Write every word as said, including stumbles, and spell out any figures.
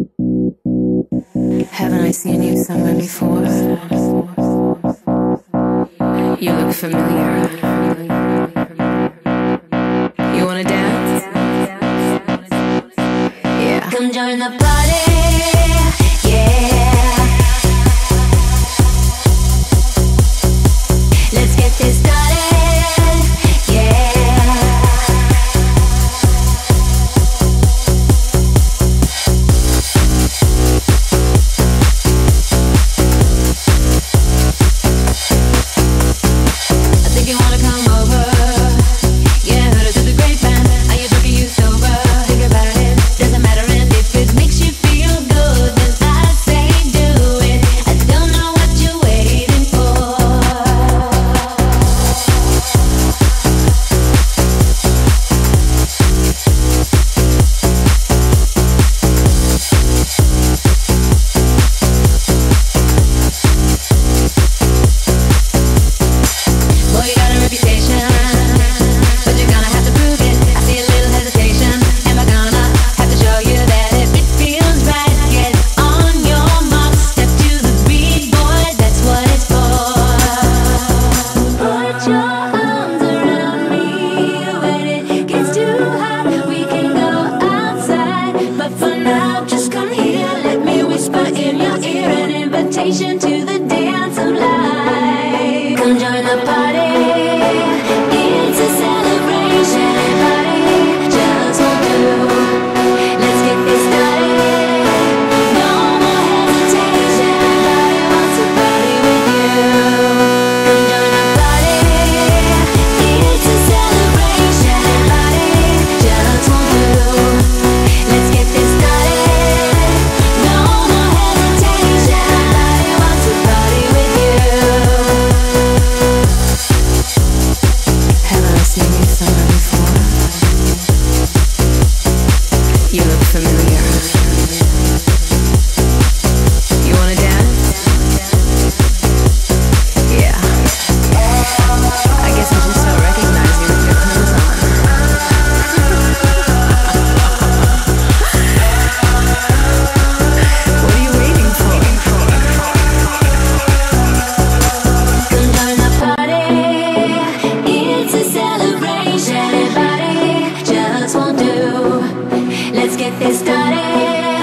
Haven't I seen you somewhere before? You look familiar. You wanna dance? Yeah. Come join the party, yeah. Let's get this started, yeah. I think you wanna come over. Yeah, heard it through the grapevine. Are you drunk or you sober? Think about it, doesn't matter. And if it makes you feel good, then I say do it. I don't know what you're waiting for. Boy, you got a reputation, but you're gonna have to prove it. I see a little hesitation. Am I gonna have to show you that if it feels right, get on your mark, step to the beat, boy, that's what it's for. Put your arms around me. When it gets too hot, we can go outside, but for now, just come here. Let me whisper in your ear an invitation to the dance of life. Come join the party. It's a celebration. Everybody just won't do. Let's get this started. No more hesitation. Everybody wants to party with you. Come join the party. It's a celebration. Everybody just won't do. Let's get this started. No more hesitation. Everybody wants to party with you. Haven't I seen you somewhere before? You look familiar. You wanna dance? Yeah. I guess I should start recognizing you with your clothes on. What are you waiting for? Come join the party. It's a celebration. Everybody just won't do. Let's get this started.